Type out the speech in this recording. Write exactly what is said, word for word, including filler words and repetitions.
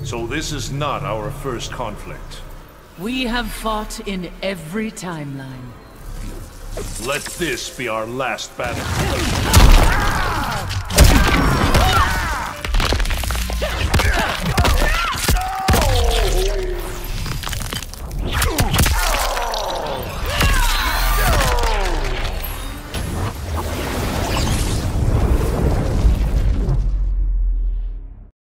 So this is not our first conflict. We have fought in every timeline. Let this be our last battle.